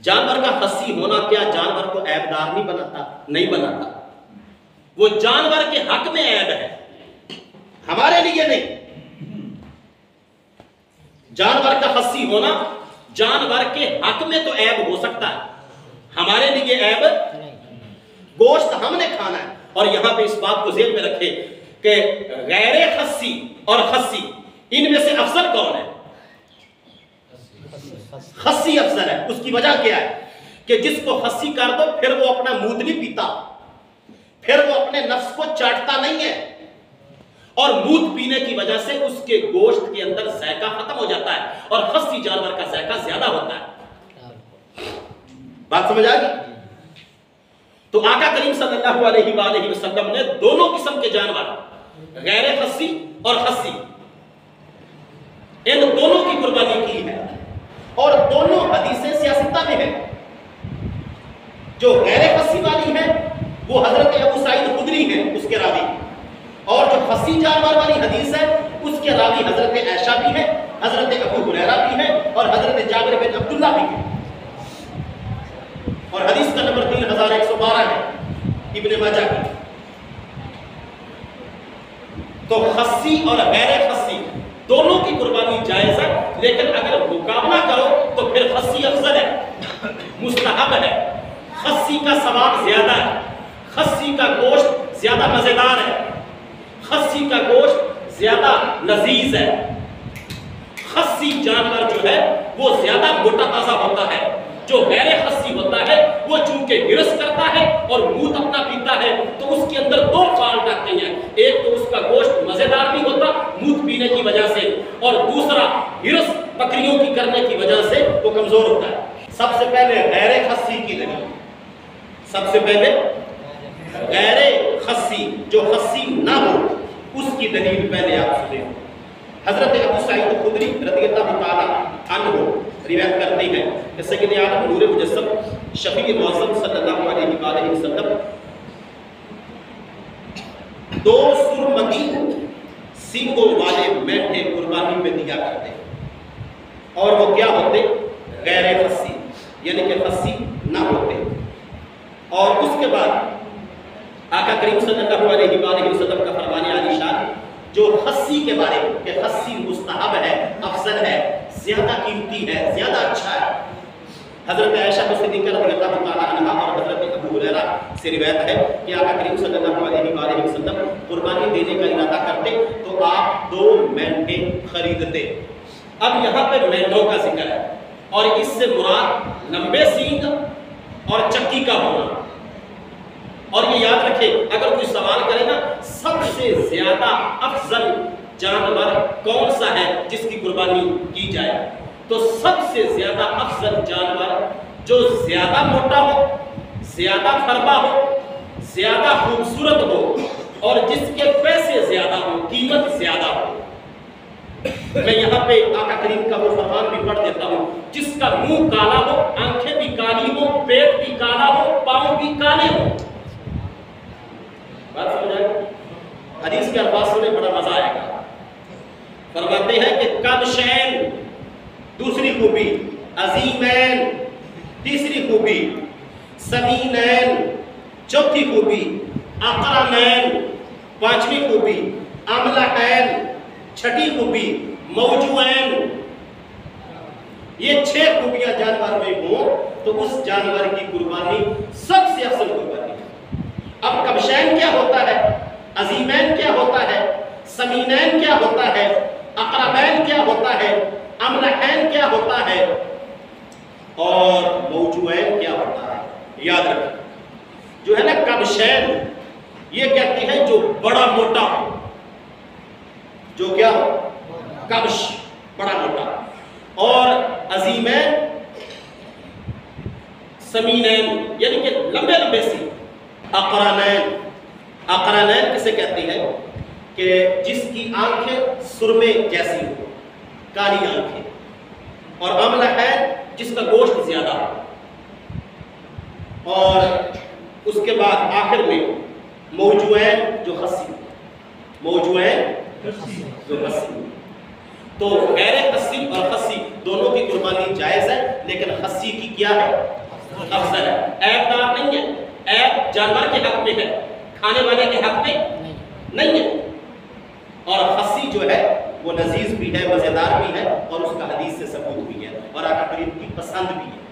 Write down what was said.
जानवर का खस्सी होना क्या जानवर को ऐबदार नहीं बनाता? नहीं बनाता। वो जानवर के हक में ऐब है, हमारे लिए नहीं। जानवर का खस्सी होना जानवर के हक में तो ऐब हो सकता है, हमारे लिए ऐब गोश्त हमने खाना है। और यहां पे इस बात को जेल में रखे कि गैरे खस्सी और खस्सी इनमें से अफजल कौन है? खस्सी अफजल है। उसकी वजह क्या है कि जिसको खस्सी कर दो फिर वो अपना मूत नहीं पीता, फिर वो अपने नफ्स को चाटता नहीं है, और मूत पीने की वजह से उसके गोश्त के अंदर जायका खत्म हो जाता है, और खस्सी जानवर का जायका ज्यादा होता है। बात समझ आ गई? तो आका करीम सल्लल्लाहु अलैहि वसल्लम ने दोनों किस्म के जानवर गैर खस्सी और खस्सी इन दोनों की कुर्बानी की है, और दोनों हदीसें सियासता में है। जो गैर खस्सी वाली है वो हजरत अबू सईद खुदरी है, उसके रावी, और जो खस्सी जानवर वाली हदीस है उसके रावी हजरत आयशा भी है, हजरत अबू हुरैरा भी है, और हजरत जाबिर बिन अब्दुल्ला भी है। और हदीस का नंबर 3112 है इब्ने माजा की। तो खस्सी और गैर खस्सी दोनों की कुर्बानी जायज है, लेकिन अगर मुकाबला करो तो फिर खस्सी अफजल है, मुस्तहब है, खस्सी का सवाब ज्यादा है, खस्सी का गोश्त ज्यादा मजेदार है, खस्सी का गोश्त ज्यादा लजीज है। खस्सी जानवर जो है वो ज्यादा मोटा ताजा होता है। जो गैर खस्सी होता है वो चूंकि हिरस करता है और मूत अपना पीता है, तो उसके अंदर दो फॉल्ट आते हैं। एक तो उसका गोश्त मजेदार नहीं होता मूत पीने की वजह से, और दूसरा हिरस बकरियों की करने की वजह से वो कमजोर होता है। सबसे पहले गैर खस्सी की दलील, सबसे पहले गैर खस्सी जो खस्सी ना हो उसकी दलील पहले आप सुने। हजरत अबू सईद खुदरी रज़ियल्लाहु ताला अन्हु रिवायत करते हैं कि सय्यद आलम नूर मुजस्सम शफी मौसम सल्लल्लाहु अलैहि वसल्लम 2 सुरमदी सींगों वाले मेंढे कुर्बानी में दिया करते, और वो क्या होते? गैर खस्सी, यानी कि खस्सी ना होते। और उसके बाद आका करीम सल्लल्लाहु अलैहि वसल्लम का फरमाने आलीशान जो खस्सी के बारे में कि खस्सी मुस्तहब है, अफजल है, ज्यादा कीमती है, ज्यादा अच्छा है। हजरत आयशा सिद्दीक़ा रज़ियल्लाहु ताला अन्हा और हजरत अबू हुरैरा से रिवायत है कि आका करीम सल्लल्लाहु अलैहि वसल्लम कुर्बानी देने का इरादा करते तो आप 2 मेंढे खरीदते। अब यहाँ पे मेंढों का जिक्र है, और इससे मुराद लंबे सींग और चक्की का होना। और ये याद रखें, अगर कोई सवाल करे ना सबसे ज्यादा अफजल जानवर कौन सा है जिसकी कुर्बानी की जाए, तो सबसे ज्यादा अफजल जानवर जो ज्यादा मोटा हो, ज्यादा फरबा हो, ज्यादा खूबसूरत हो, और जिसके पैसे ज्यादा हो, कीमत ज्यादा हो। मैं यहाँ पे आका करीम का वो फरमान भी पढ़ देता हूँ, जिसका मुंह काला हो, आंखें भी काली हो, पेट भी काला हो, पांव भी काले हो। बात समझ आई? हदीस के अल्फाज सुने बड़ा मजा आएगा। फरमाते हैं कि कबशैन दूसरी खूबी, अजीमैन तीसरी खूबी, समीनैन चौथी खूबी, अकरनैन पांचवी खूबी, अमलहैन छठी खूबी, मौजूऐन, ये 6 खूबियां जानवर में हो तो उस जानवर की कुर्बानी सबसे अफजल कुर्बानी है। अब कबशैन क्या होता है, अजीमैन क्या होता है, समीनैन क्या होता है, अकरबैन क्या होता है, अमलहैन क्या होता है, और मौजूऐन क्या होता है? याद रखें, जो है ना कबशैन, ये कहते हैं जो बड़ा मोटा हो, जो क्या हो? कब्श, बड़ा मोटा। और अजीमैन समीनैन यानी कि लंबे लंबे सी। अकरनैन, अकरनैन किसे कहते हैं कि जिसकी आंखें सुरमे जैसी हो, काली आंखें, और अमलहैन जिसका गोश्त ज्यादा हो, और उसके बाद आखिर में मौजूऐन जो खस्सी, मौजूऐन जो खस्सी। तो गैर खस्सी और खस्सी दोनों की कुर्बानी जायज है, लेकिन खस्सी खस्सी की क्या है, अफजल है, ऐबदार नहीं है। ऐब जानवर के हक में है, खाने वाले के हक में नहीं है। और खस्सी जो है वो लजीज भी है, मजेदार भी है, और उसका हदीस से सबूत भी है, और आका करीम की पसंद भी है।